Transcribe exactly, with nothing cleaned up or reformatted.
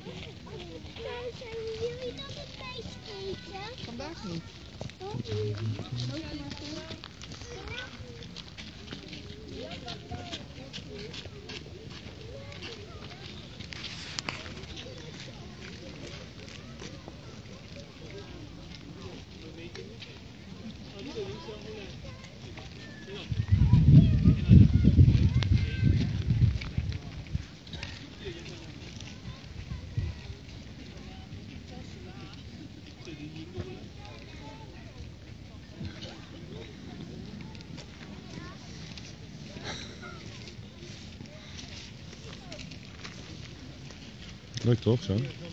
Zijn jullie dan een meisje eten? Vandaag niet. Leuk toch zo?